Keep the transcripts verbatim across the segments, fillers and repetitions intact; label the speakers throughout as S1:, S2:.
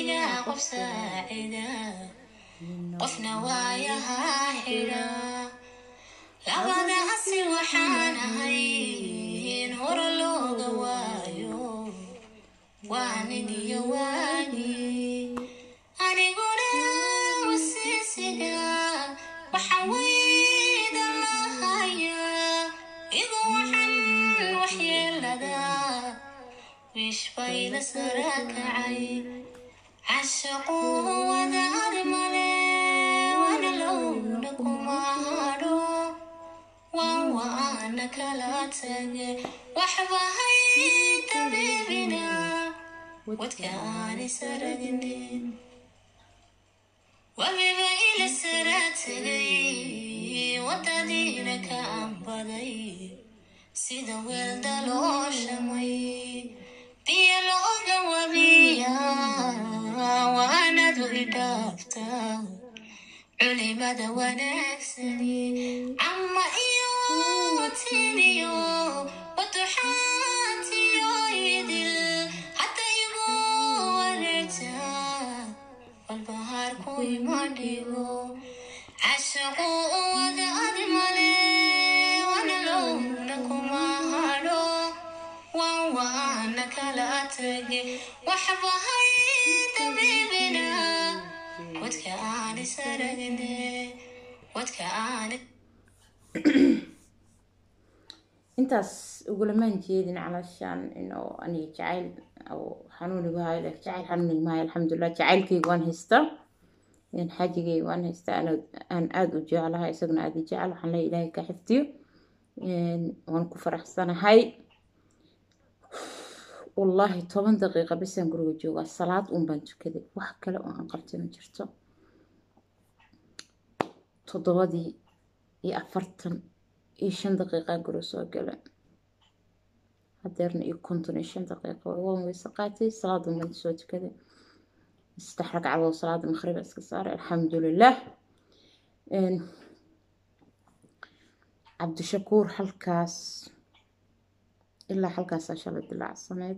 S1: aniga qof saacida qofna waayaha xira labada asi waxaan ahayn hore looga waayo waanin iyo waani aniguna wasiisiga waxa weyda lahaya igu waxan waxyeelada wish bayla sarakacay cashaqu wada armale wana lowna kumahadho waan waana kala tage waxba hayta bibina wadka aani saragnin wabiba ila saratagay wadadiina ka ambaday sida weelda loo shamay biyo looga wabiya waanad idhaafta culimada wanaagsani ama iyo watiniyo waduxaantiyo idil hata igu wareegta walbahaarku ima dhigo cashaqu wada admale wana lowna kuma hadho waan waana kala tage waxba hayta bibina wadka aani saragne wadka aani
S2: intaas ugulamaan jeedin calashaan inuu aniga jacayl oo xanuunigu hayo leh jacayl xanuunigu maayo alxamdulilah jacaylkayga waan haystaa xajigayga waan haystaa aan aada u jeclahay isaguna aada i jecel waxaan leeyahay ilaahay ka xifdiyo waan ku faraxsanahay wallaahi toban daqiiqa bisaan guriga joogaa salaad un baan tukaday wax kale oo aan qabtay ma jirto toddobadii iyo afartan iyo shan daqiiqaa guriga soo gala hadeerna iyo konton iyo shan daqiiqo waan weyse qaatay salaad un baan soo tukaday saddex ragcadood salaada maqrib iska saaray alxamdulilah cabdishakuur halkaas ilaa halkaasaa shalay dilaacsaneyd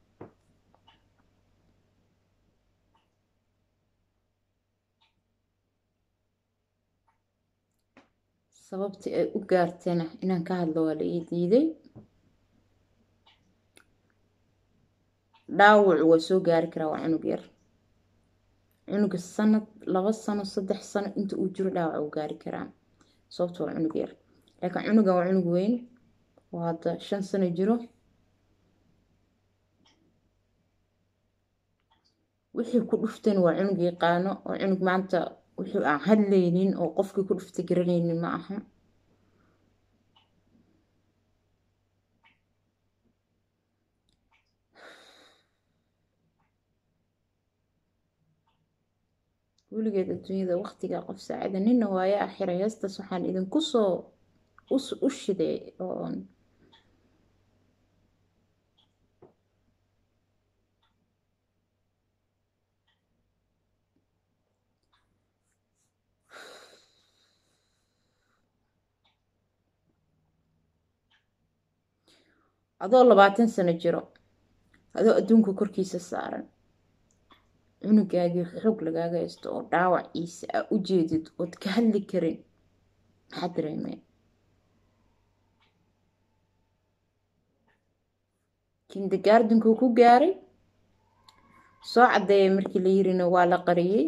S2: sababtii ay u gaarteena inaan ka hadlo waa la ii diiday dhaawac waa soo gaari karaa waa cunug yar cunuga sanad laba sano saddex sano inta uu jiro dhaawac uu gaari karaa sababta waa cunug yar laakiin cunugan waa cunug weyn oo hadda shan sano jiro wixii ku dhufteen waa cunug yaqaano oo cunug maanta wuxuu aan hadlaynin oo qofkii ku dhuftay garanaynin ma aha weligeed adduunyada waqtiga qof saacida nina waaye akhira heestaas waxaan idinku soo u shiday oo adoo labaatan sano jiro adoo adduunka korkiisa saaran cunugaagii xoog lagaaga haysto oo dhaawaciisa aa u jeedid ood ka hadli karin maxaa dareemeen kindergartenkuu ku gaaray soo caddeeyay markii la yirina waa la qariyey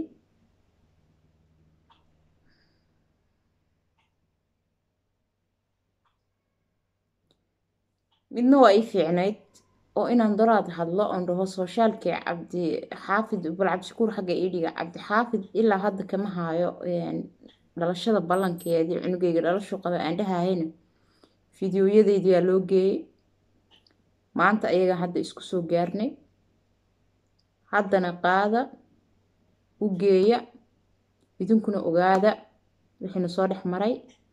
S2: midna waa ii fiicnayd oo inaan daraad hadlo oon dhaho soshaalkii cabdi xaafid bal cabdishakuur xagga ii dhiga cabdi xaafid ilaa hadda kama haayo dhalashada ballankeedii cunugayga dhalashu qaba aan dhahayna fideoyadeydii aa loo geeyey maanta ayaga hadda isku soo gaarnay haddana qaada u geeya idinkuna ogaada wixiina soo dhex maray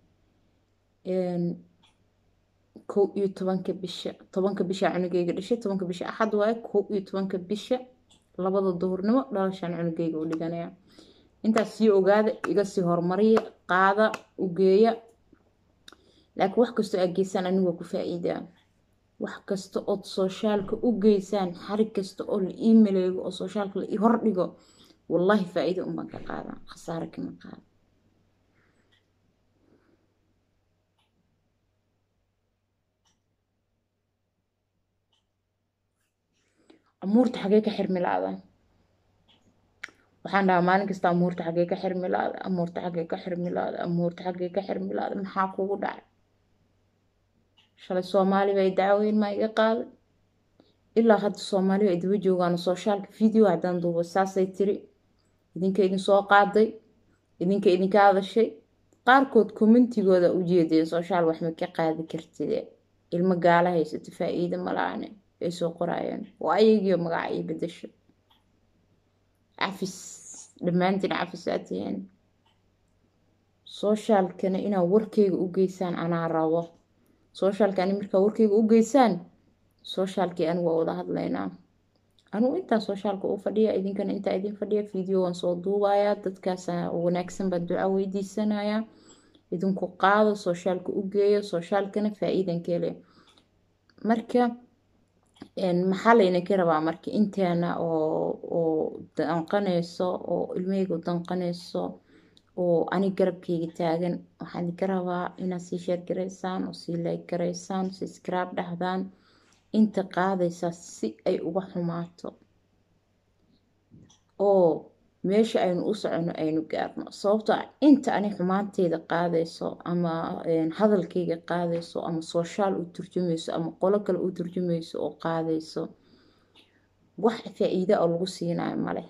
S2: kow iyo tobanka bisha tobanka bisha cunugayga dhashay tobanka bisha axad waaye kow iyo tobanka bisha labada duhurnimo dhalashaan cunugayga u dhiganaya intaas sii ogaada iga sii horumariya qaada u geeya laakiin wax kastoo aa geysaan anigu waa ku faa'iidaa wax kasta ood socialka u geysaan xarig kasta oo la iimayleego oo socialka la ii hordhigo wallahi faa'iido unbaan ka qaadaa khasaare kama qaado amuurta xagee ka xirmi la'aadaan waxaan dhahaa maalin kasta amuurta xagee ka xirmi la'aada amuurta xagee ka xirmi la'aada amuurta xagee ka xirmi la'aada maxaa kugu dhacay shalay soomaali bay dacweyn ma iga qaaday ilaa hadda soomaali ay daba joogaan socialka video haddaan duubo saasay tiri idinka idin soo qaaday idinka idinka hadashay qaarkood commentigooda u jeedeen social wax ma ka qaadi kartide ilmo gaala haysato faa'iido ma la'aane ay soo qorayeen waa ayagiyo magaca ay bedesho cafis dhammaantiin cafis aatiyeen socialkana inaa warkeyga u geysaan anaa rabo socialkani markaa warkeyga u geysaan socialkii anigu waa wada hadlaynaa anugu intaa socialka u fadhiya idinkana intaa idin fadhiya video waan soo duubayaa dadkaas wanaagsan baan duca weydiisanayaa idinku qaado socialka u geeyo socialkana faa'iidan ka leh marka maxaa laydinka rabaa marka inteena oo oo danqanayso oo ilmeygu danqanayso oo ani garabkeyga taagan waxaan idinka rabaa inaad sii share garaysaan oo sii like garaysaan subscribe dhahdaan inta qaadaysa si ay uga xumaato oo meesha aynu u socono aynu gaarno sababtoo ah inta ani xumaanteeda qaadayso ama hadalkeyga qaadayso ama social u turjumayso ama qolo kale u turjumayso oo qaadayso wax faa'iido oo lagu siinayo male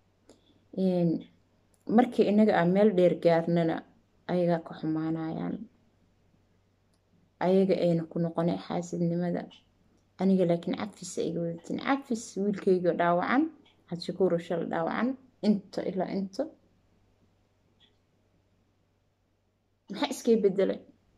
S2: markii inaga aan meel dheer gaarnana ayagaa ka xumaanayaan ayaga ayna ku noqonay xaasidnimada aniga laakiin cafis ay wadatin cafis wiilkayga dhaawacan had shakuur shal dhaawacan inta ilaa inta maxaa iskay bedelay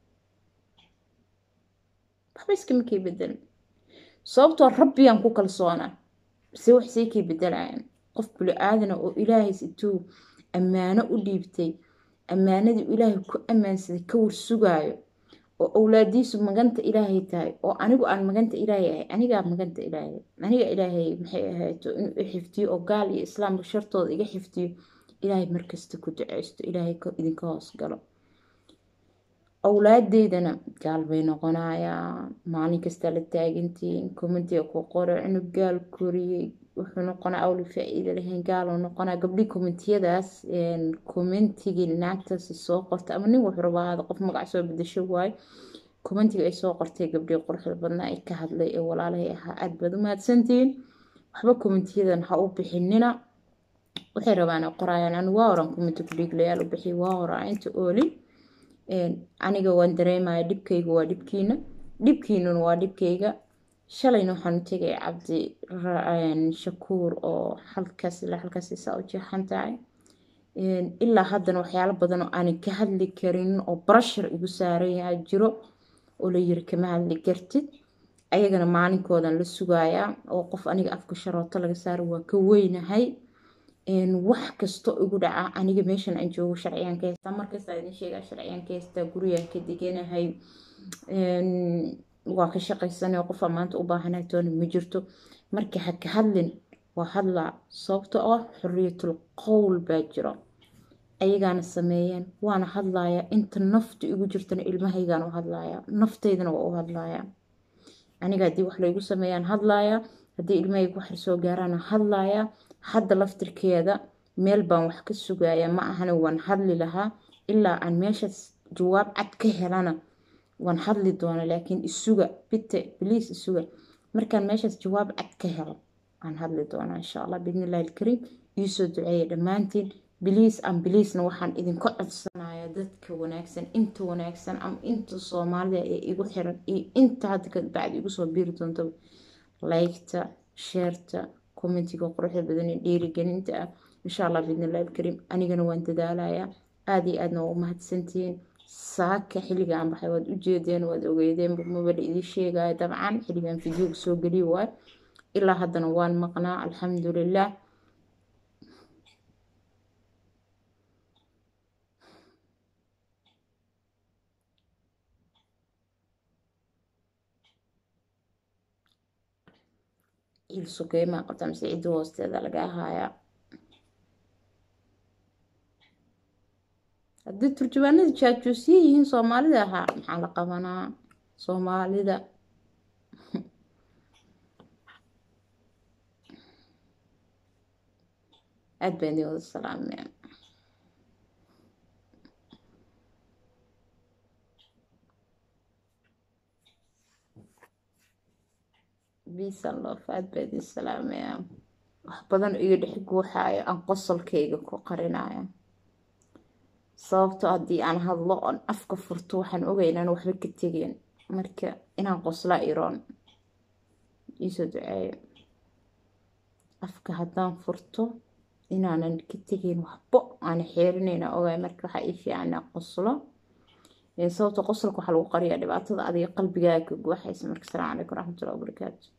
S2: waxba iskama kay bedelin sababtoo rabbiyaan ku kalsoonaa se wax sii kay bedelayaan qof buli aadana oo ilaahay situu ammaano u dhiibtay ammaanadii ilaahay ku ammaansaday ka warsugaayo oo awlaadiisu maganta ilaahay tahay oo anigu aan maganta ilaahay ahay anigaa maganta ilaahay aniga ilaahay maxay ahayto inuu i xifdiyo oo gaal iyo islaamka shartooda iga xifdiyo ilaahay markasta ku duceysto ilaahay idinka hoos galo awlaadeydana gaal bay noqonayaa maalin kasta la taagantiin commentiga ku qoro inuu gaal koriyey wuxuu noqonaa awli faa'iido lahayn gaal oo noqonaa gabdhii commentiyadaas commentigii naagtaasi soo qortay ama nin wuxuu rabaa qof magac soo bedesho waayo commentiga ay soo qortay gabdhii quruxda badnaa ay ka hadlay ee walaalahay ahaa aad baad u mahadsantihiin waxba commentiyadan ha u bixinina waxay rabaan qorayaan anigu waa horan commenti ku dhiglayaal u bixi waa horaa inta oolin aniga waan dareemaya dhibkayga waa dhibkiina dhibkiinuna waa dhibkayga shalayna waxaan tegay cabdi shakuur oo halkaas ilaa halkaas isaa u jeexan tahay ilaa haddana waxyaalo badan oo aanan ka hadli karin oo barashar igu saarayaa jiro oo la yiri kama hadli kartid ayagana maalinkoodan la sugayaa oo qof aniga afka sharooto laga saaro waa ka weynahay wax kasto igu dhaca aniga meeshan aan joogo sharciyaan ka haystaa markasta idin sheegaa sharciyaan ka haystaa guriyaan ka deganahay waa ka shaqaysanay qofa maanta u baahanay toona ma jirto markii ha ka hadlin waa hadlaa sababtoo ah xorriyatul qowl baa jiro ayagaana sameeyeen waana hadlayaa inta naftu igu jirtana ilmahaygaan u hadlayaa nafteydana waa u hadlayaa aniga haddii wax laygu sameeyaan hadlayaa haddii ilmahaygu waxar soo gaaraan hadlayaa hadda laftirkeeda meel baan wax ka sugayaa ma ahana waan hadli lahaa ilaa aan meeshaas jawaab cad ka helana waan hadli doonaa laakiin isuga bite biliis isuga markaan meeshaas jawaab cad ka helo aan hadli doonaa insha allah biidnillahi alkariim iisoo duceeya dhammaantiin biliis aan biliisna waxaan idinka codsanayaa dadka wanaagsan inta wanaagsan ama inta soomaalida ee igu xiran iyo inta hadda ka bacdi igu soo biiri doonto laygta sheerta commentiga quruxda badan ee dhiirigelinta ah insha allah biidnillahi alkariim anigana waan dadaalayaa aada iyo aadna waa u mahadsantihiin saaka xilliga aan baxay waad u jeedeen waad ogeydeen mabala idin sheegaya dabcan xilligan fideoga soo geliyo waay ilaa haddana waan maqnaa alxamdulilah il sugeyma qabta mise cidda hoosteeda laga hayaa haddii turjubaanada jaajuusiye yihiin soomaalida ahaa maxaa la qabanaa soomaalida aad baan idin wada salaamaya peace and love aad baan idin salaamaya wax badan iga dhex guuxaayo aan qosolkayga ku qarinaya sababto haddii aan hadlo oon afka furto waxaan ogay inaan waxba ka tegeen marka inaan qoslaa iroon iisoo duceeyo afka haddaan furto inaanan ka tegeen waxbo aan xeerinayna ogay marka waxaa ii fiican inaan qoslo sababto qosolka waxaa lagu qariyaa dhibaatada adiga qalbigaaga ka guuxaysa marka salaamu calaykum waraxmatullahi wabarakaatu